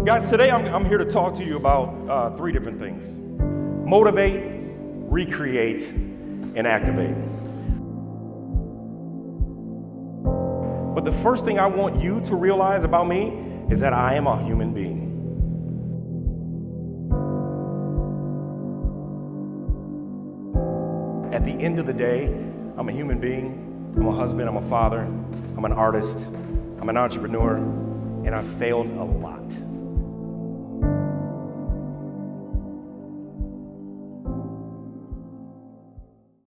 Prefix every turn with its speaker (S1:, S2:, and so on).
S1: Guys, today I'm here to talk to you about three different things: motivate, recreate, and activate. But the first thing I want you to realize about me is that I am a human being. At the end of the day, I'm a human being. I'm a husband, I'm a father, I'm an artist, I'm an entrepreneur, and I've failed a lot.